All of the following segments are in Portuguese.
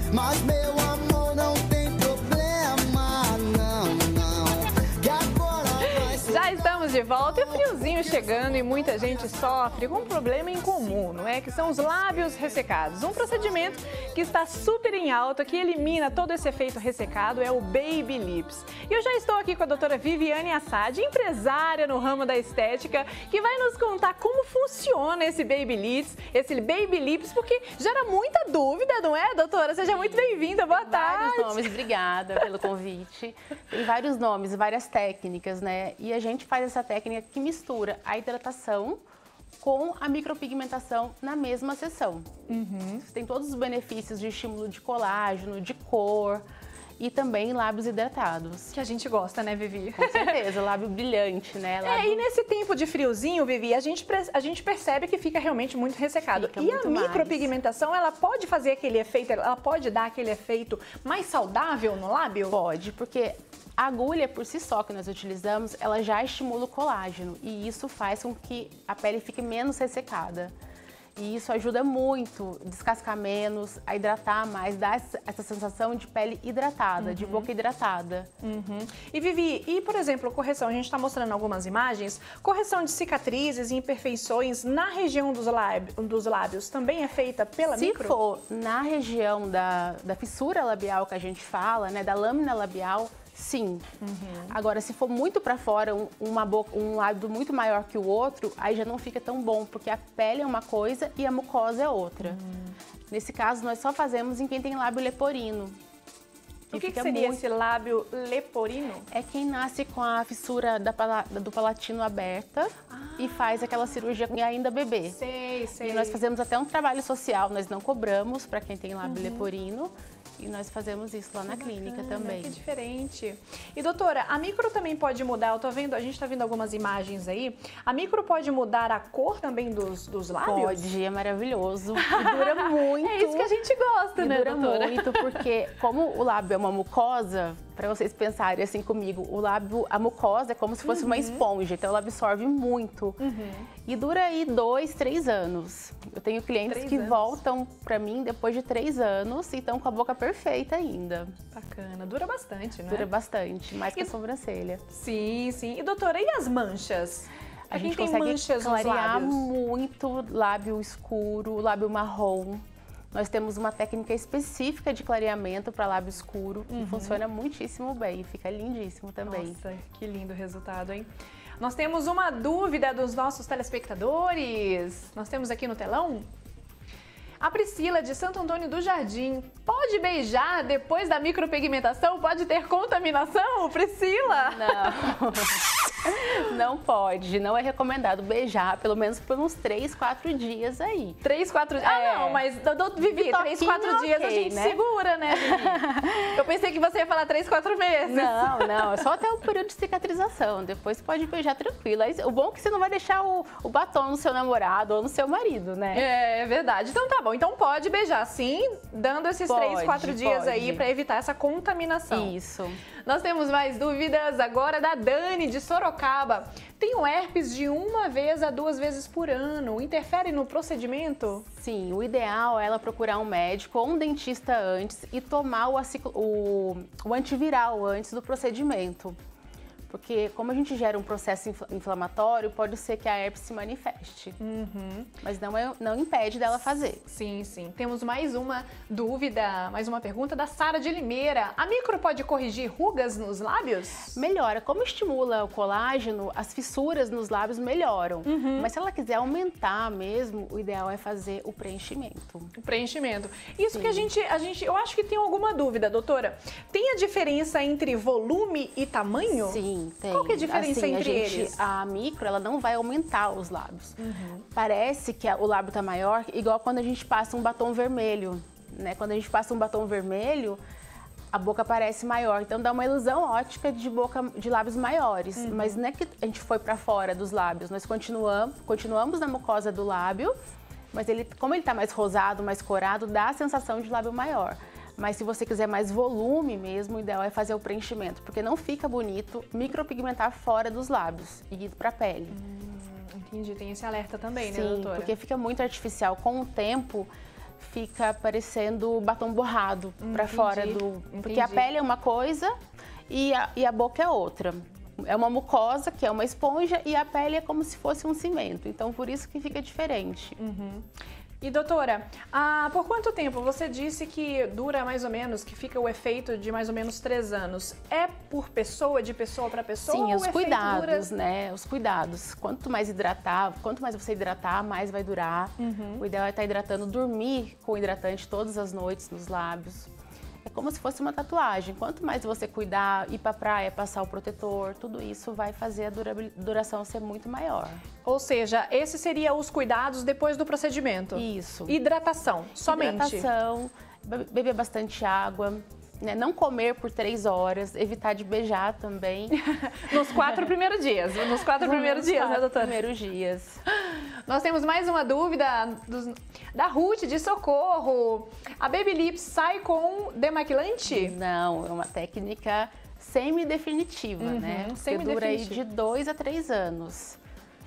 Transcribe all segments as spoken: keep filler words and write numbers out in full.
Mas meu amor não tem problema, não, não. Que agora vai ser... Já estamos de volta e o friozinho chegando e muita gente sofre com um problema em comum, não é? Que são os lábios ressecados. Um procedimento que está super em alta, que elimina todo esse efeito ressecado, é o Baby Lips. E eu já estou aqui com a doutora Viviane Assad, empresária no ramo da estética, que vai nos contar como funciona esse Baby Lips, esse Baby Lips, porque gera muita dúvida, não é, doutora? Seja muito bem-vinda, boa tarde. Vários nomes, obrigada pelo convite. Tem vários nomes, várias técnicas, né? E a gente faz essa técnica que mistura a hidratação com a micropigmentação na mesma sessão. Uhum. Tem todos os benefícios de estímulo de colágeno, de cor e também lábios hidratados. Que a gente gosta, né, Vivi? Com certeza, lábio brilhante, né? Lábio... É, e nesse tempo de friozinho, Vivi, a gente, a gente percebe que fica realmente muito ressecado. Fica e muito a mais. micropigmentação, ela pode fazer aquele efeito, ela pode dar aquele efeito mais saudável no lábio? Pode, porque a agulha, por si só, que nós utilizamos, ela já estimula o colágeno e isso faz com que a pele fique menos ressecada. E isso ajuda muito a descascar menos, a hidratar mais, dá essa sensação de pele hidratada, uhum. de boca hidratada. Uhum. E Vivi, e por exemplo, correção, a gente está mostrando algumas imagens, correção de cicatrizes e imperfeições na região dos lábios, dos lábios também é feita pela Se micro? Se for na região da, da fissura labial que a gente fala, né, da lâmina labial, sim. Uhum. Agora, se for muito para fora, um, uma boca, um lábio muito maior que o outro, aí já não fica tão bom, porque a pele é uma coisa e a mucosa é outra. Uhum. Nesse caso, nós só fazemos em quem tem lábio leporino. O que, que seria muito... esse lábio leporino? É quem nasce com a fissura da pala... do palatino aberta ah. e faz aquela cirurgia ainda bebê. Sei, sei. E nós fazemos até um trabalho social, nós não cobramos para quem tem lábio uhum. leporino. E nós fazemos isso lá na que clínica bacana, também. Que diferente. E doutora, a micro também pode mudar, eu tô vendo, a gente tá vendo algumas imagens aí, a micro pode mudar a cor também dos, dos lábios? Pode, é maravilhoso. E dura muito. É isso que a gente gosta, e né, dura doutora? muito, porque como o lábio é uma mucosa, para vocês pensarem assim comigo, o lábio, a mucosa é como se fosse uhum. uma esponja, então ela absorve muito. Uhum. E dura aí dois, três anos. Eu tenho clientes três que anos. voltam para mim depois de três anos e estão com a boca perfeita ainda. Bacana, dura bastante, né? Dura bastante, mais que e... a sobrancelha. Sim, sim. E doutora, e as manchas? A gente tem consegue manchas clarear nos lábios? muito lábio escuro, lábio marrom. Nós temos uma técnica específica de clareamento para lábio escuro uhum. que funciona muitíssimo bem, fica lindíssimo também. Nossa, que lindo resultado, hein? Nós temos uma dúvida dos nossos telespectadores. Nós temos aqui no telão. A Priscila, de Santo Antônio do Jardim, pode beijar depois da micropigmentação? Pode ter contaminação, Priscila? Não. Não pode, não é recomendado beijar, pelo menos por uns três, quatro dias aí. Três, quatro dias? É. Ah, não, mas, Vivi, três, quatro dias okay, a gente né? segura, né, Vivi? Eu pensei que você ia falar três, quatro meses. Não, não, é só até o período de cicatrização, depois pode beijar tranquilo. Aí, o bom é que você não vai deixar o, o batom no seu namorado ou no seu marido, né? É, é verdade. Então tá bom, então pode beijar sim, dando esses pode, três, quatro dias pode. aí pra evitar essa contaminação. Isso. Nós temos mais dúvidas agora da Dani, de Sorocaba. Tenho herpes de uma vez a duas vezes por ano. Interfere no procedimento? Sim, o ideal é ela procurar um médico ou um dentista antes e tomar o, o, o antiviral antes do procedimento. Porque como a gente gera um processo inflamatório, pode ser que a herpes se manifeste. Uhum. Mas não, é, não impede dela fazer. Sim, sim. Temos mais uma dúvida, mais uma pergunta da Sara de Limeira. A micro pode corrigir rugas nos lábios? Melhora. Como estimula o colágeno, as fissuras nos lábios melhoram. Uhum. Mas se ela quiser aumentar mesmo, o ideal é fazer o preenchimento. O preenchimento. Isso sim. que a gente, a gente, eu acho que tem alguma dúvida, doutora. Tem a diferença entre volume e tamanho? Sim. Tem. Qual que é a diferença assim, entre a gente, eles? A micro, ela não vai aumentar os lábios. Uhum. Parece que o lábio tá maior, igual quando a gente passa um batom vermelho, né? Quando a gente passa um batom vermelho, a boca parece maior. Então dá uma ilusão ótica de boca de lábios maiores. Uhum. Mas não é que a gente foi para fora dos lábios, nós continuamos, continuamos na mucosa do lábio, mas ele, como ele tá mais rosado, mais corado, dá a sensação de lábio maior. Mas se você quiser mais volume mesmo, o ideal é fazer o preenchimento, porque não fica bonito micropigmentar fora dos lábios e ir para a pele. Hum, entendi, tem esse alerta também, Sim, né, doutora? porque fica muito artificial. Com o tempo, fica parecendo batom borrado para Entendi, fora do... Porque a entendi. pele é uma coisa e a, e a boca é outra. É uma mucosa, que é uma esponja, e a pele é como se fosse um cimento. Então, por isso que fica diferente. E doutora, ah, por quanto tempo você disse que dura mais ou menos, que fica o efeito de mais ou menos três anos? É por pessoa, de pessoa para pessoa? Sim, ou o os efeito cuidados, dura... né? Os cuidados. Quanto mais hidratar, quanto mais você hidratar, mais vai durar. O ideal é estar hidratando, dormir com hidratante todas as noites nos lábios. É como se fosse uma tatuagem. Quanto mais você cuidar, ir pra praia, passar o protetor, tudo isso vai fazer a durabil- duração ser muito maior. Ou seja, esses seriam os cuidados depois do procedimento? Isso. Hidratação, somente? Hidratação, be- beber bastante água, né? Não comer por três horas, evitar de beijar também. Nos quatro primeiros dias, nos quatro primeiros Nos dias, né, quatro doutora? primeiros dias. Nós temos mais uma dúvida dos- da Ruth, de Socorro. A Baby Lips sai com demaquilante? Não, é uma técnica semi-definitiva, né? Porque dura aí semi-definitiva. de dois a três anos.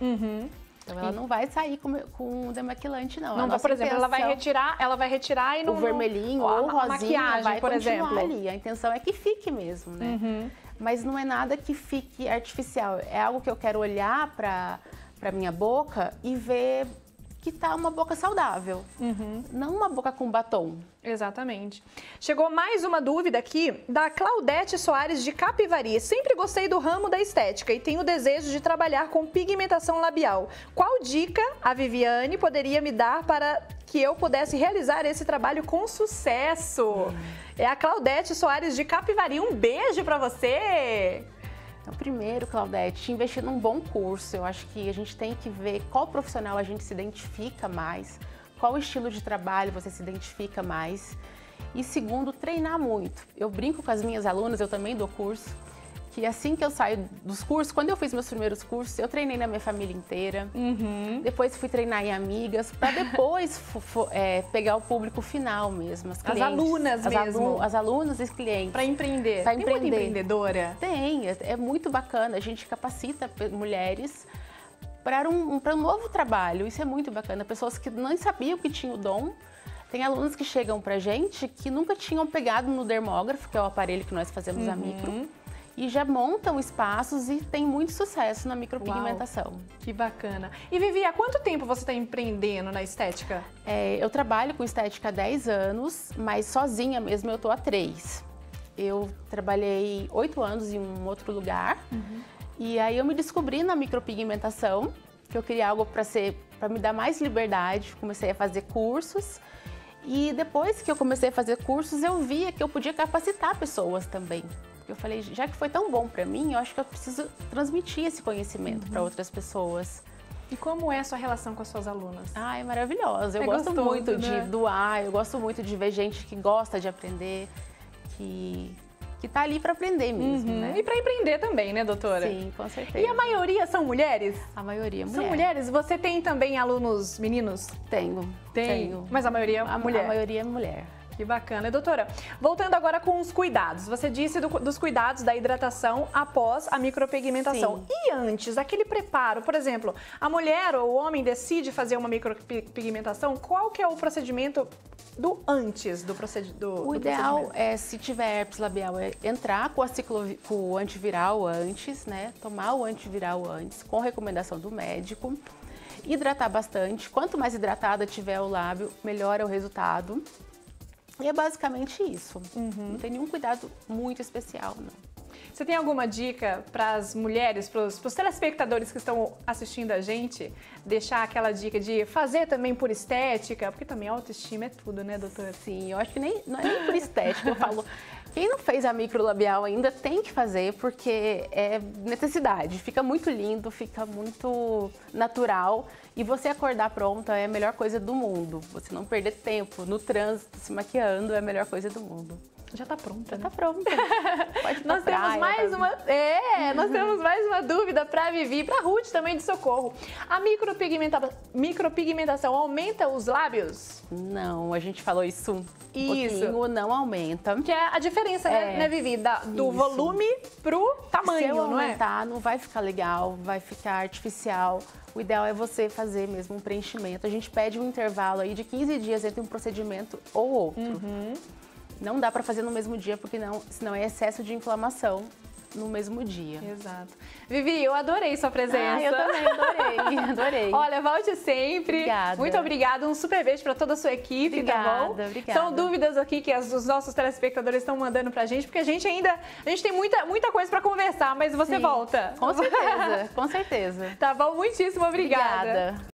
Então ela não vai sair com, com demaquilante, não. A Não, nossa por exemplo, ela vai intenção- retirar, ela vai retirar e não o vermelhinho não, ou a o rosinha maquiagem, vai por continuar exemplo. ali. A intenção é que fique mesmo, né? Mas não é nada que fique artificial. É algo que eu quero olhar para para minha boca e ver que tá uma boca saudável. Não uma boca com batom. Exatamente. Chegou mais uma dúvida aqui da Claudete Soares de Capivari. Sempre gostei do ramo da estética e tenho o desejo de trabalhar com pigmentação labial. Qual dica a Viviane poderia me dar para que eu pudesse realizar esse trabalho com sucesso? É a Claudete Soares de Capivari. Um beijo para você! Então, primeiro, Claudete, investir num bom curso. Eu acho que a gente tem que ver qual profissional a gente se identifica mais, qual estilo de trabalho você se identifica mais. E segundo, treinar muito. Eu brinco com as minhas alunas, eu também dou curso, que assim que eu saio dos cursos, quando eu fiz meus primeiros cursos, eu treinei na minha família inteira. Depois fui treinar em amigas, para depois fu- fu- é, pegar o público final mesmo, as clientes. alunas as mesmo. alu- as alunas e os clientes. Para empreender. Pra Tem muita empreender. empreendedora? Tem, é, é muito bacana. A gente capacita pe- mulheres para um, para um novo trabalho. Isso é muito bacana. Pessoas que não sabiam que tinham o dom. Tem alunos que chegam pra gente que nunca tinham pegado no dermógrafo, que é o aparelho que nós fazemos a micro, e já montam espaços e tem muito sucesso na micropigmentação. Que bacana. E Vivi, há quanto tempo você está empreendendo na estética? É, eu trabalho com estética há dez anos, mas sozinha mesmo eu tô há três. Eu trabalhei oito anos em um outro lugar e aí eu me descobri na micropigmentação, que eu queria algo para ser, para me dar mais liberdade. Comecei a fazer cursos e depois que eu comecei a fazer cursos eu via que eu podia capacitar pessoas também. Eu falei, já que foi tão bom para mim, eu acho que eu preciso transmitir esse conhecimento para outras pessoas. E como é a sua relação com as suas alunas? Ah, é maravilhosa. Eu É gosto gostoso, muito né? de doar, eu gosto muito de ver gente que gosta de aprender, que, que tá ali para aprender mesmo, né? E para empreender também, né, doutora? Sim, com certeza. E a maioria são mulheres? A maioria é mulher. São mulheres? Você tem também alunos meninos? Tenho. Tenho. Mas a maioria é A, mulher? a maioria é mulher. Que bacana. E, doutora, voltando agora com os cuidados. Você disse do- dos cuidados da hidratação após a micropigmentação. Sim. E antes, aquele preparo, por exemplo, a mulher ou o homem decide fazer uma micropigmentação, qual que é o procedimento do antes do, proced... do, O do ideal procedimento? é, se tiver herpes labial, é entrar com, a ciclo, com o antiviral antes, né? Tomar o antiviral antes, com recomendação do médico. Hidratar bastante. Quanto mais hidratada tiver o lábio, melhor é o resultado. E é basicamente isso. Não tem nenhum cuidado muito especial, não. Você tem alguma dica para as mulheres, para os telespectadores que estão assistindo a gente, deixar aquela dica de fazer também por estética? Porque também a autoestima é tudo, né, doutora? Sim, eu acho que nem, não é nem por estética, eu falo, quem não fez a microlabial ainda tem que fazer, porque é necessidade, fica muito lindo, fica muito natural, e você acordar pronta é a melhor coisa do mundo. Você não perder tempo no trânsito se maquiando é a melhor coisa do mundo. Já tá pronta, Já né? tá pronta. Pode ir pra Nós temos praia, mais pra- uma, é, nós temos mais uma dúvida para Vivi e para Ruth também de socorro. A micropigmenta, micropigmentação aumenta os lábios? Não, a gente falou isso um Isso. pouquinho, não aumenta. Que é a diferença, né, É. né, Vivi, da- do Isso. volume pro tamanho, Se eu não é? aumentar, não vai ficar legal, vai ficar artificial. O ideal é você fazer mesmo um preenchimento. A gente pede um intervalo aí de quinze dias entre um procedimento ou outro. Uhum. Não dá para fazer no mesmo dia, porque não, senão é excesso de inflamação no mesmo dia. Exato. Vivi, eu adorei sua presença. Ah, eu também adorei, adorei. Olha, volte sempre. Obrigada. Muito obrigada. Um super beijo para toda a sua equipe, tá bom? Obrigada, obrigada. São dúvidas aqui que as- os nossos telespectadores estão mandando pra gente, porque a gente ainda a gente tem muita, muita coisa para conversar, mas você Sim, volta. Com certeza, com certeza. Tá bom? Muitíssimo obrigada. Obrigada.